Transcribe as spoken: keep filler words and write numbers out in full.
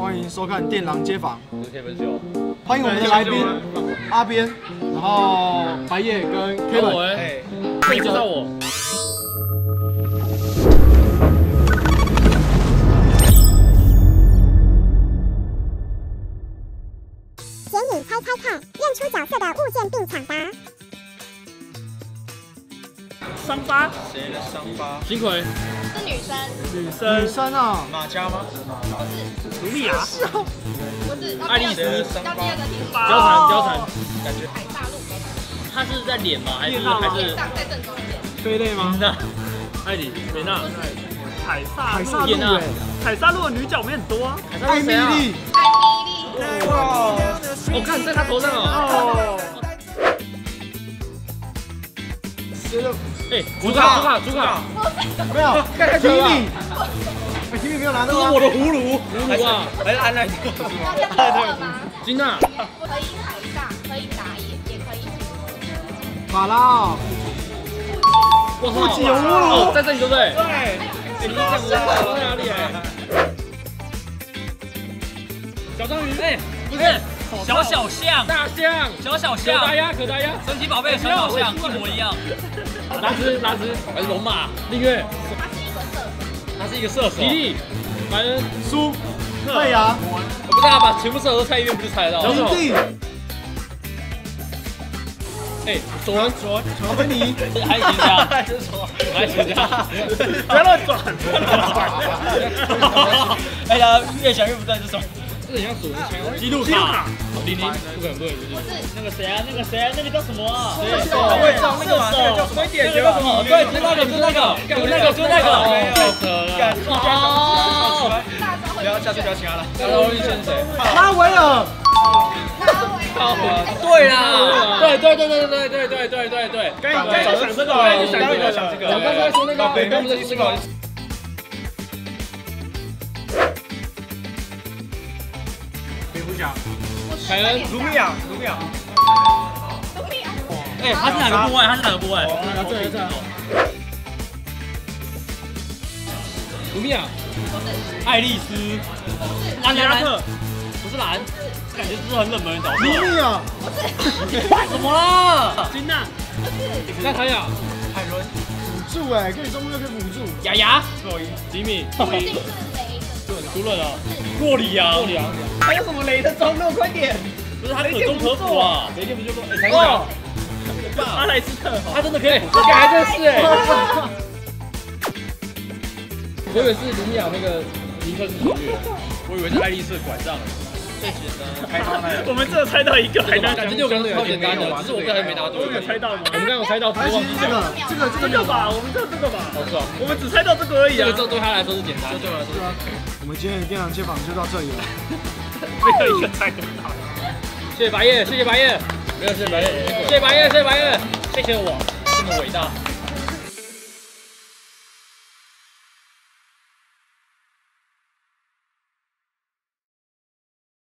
欢迎收看《电狼街访》， 我是 Kevin 秀， 欢迎我们的来宾阿边，然后白夜跟 Kevin， 哎，可以介绍我。 请你猜猜看，验出角色的物件并抢答。 伤疤， 谁的伤疤？ 金葵是女生， 女生， 女生啊， 马家吗？ 不是， 卢米亚， 不是， 爱丽丝要第二个题目。 貂蝉，貂蝉， 感觉海大陆， 她是在脸吗？还是脸上吗还是上再正宗一点。 飞类吗？ 那艾莉莲娜， 凯撒海路， 演啊萨路哎， 凯撒路的女角没很多啊。 艾米丽， 艾米丽， 哇， 我看在她头上哦。 哦， 谁的？ 哎，朱卡，朱卡，朱卡， 没有， 太提了吧米，哎，提米没有拿到吗？ 这是我的葫芦，葫芦啊， 还是安奈特？ 要这样测吗？ 金娜， 可以海上，可以打野，也可以。 法拉， 我不仅有葫哦， 芦， 在这里对不对？ 对， 哎，你这样子在哪里？小章鱼，哎，不是， 小小象， 大象， 小小可达象， 鸭，可达鸭， 神奇宝贝的小小象一模一样。 拿只，拿只，还是龙马，令月， 他是一个射手， 他是一个射手。 吉利，白恩， 苏，太阳， 不是他把全部射手都猜一遍，不是猜得到？ 林地， 哎，索伦，索伦， 乔芬尼， 还行这样， 还是什么？ 来请假， 不要乱转，不要乱转。 哎呀，越想越不对，这是什么？ 这很像索伦枪， 记录卡， 零零，不可能不可能，不是。 那个谁啊，那个谁啊，那个叫什么啊？ 我也知道那个嘛，那个叫什么？ 那个叫什么？对，就那个，就那个，就那个，就那个。 太扯了。 哦， 不要，下次不要请他了。 大家会选谁？ 拉维尔， 拉维尔， 对啦， 对对对对对对对对对对。 刚刚刚想这个， 刚刚刚在想这个， 我刚才说那个， 对，刚刚才说那个。 蝙蝠侠， 凯恩， 卢米亚，卢米亚， 卢米亚， 哎，他是哪个部位？他是哪个部位？ 拿这来这。卢米亚， 爱丽丝，蓝蓝蓝，不是蓝，感觉是很冷门的角色。 卢米亚， 怎么了？ 金娜， 那他呀， 海伦， 辅助哎，可以中路又可以辅助， 雅雅， 吉米， 一定是雷的， 除了了， 洛里啊， 洛里昂， 还有什么雷的中路？快点！ 不是他可中可辅啊， 谁就不就说，哎，才讲， 阿莱斯特， 他真的可以，这个还真是哎。我以为是卢米亚那个尼克斯主角， 我以为是爱丽丝的拐杖。最简单，开刀那我们只有猜到一个，还能感觉六个人超简单的，只是我不知道还没答对。 我有猜到吗？ 我们刚刚有猜到， 而且这个这个这个这个吧，我们就这个吧， 好爽， 我们只猜到这个而已啊这个。这对他来说是简单，对我来说。 我们今天的电狼街访就到这里了， 没有一个猜得到。 谢谢白夜，谢谢白夜，没有谢谢白夜，谢谢白夜，谢谢白夜，谢谢我这么伟大。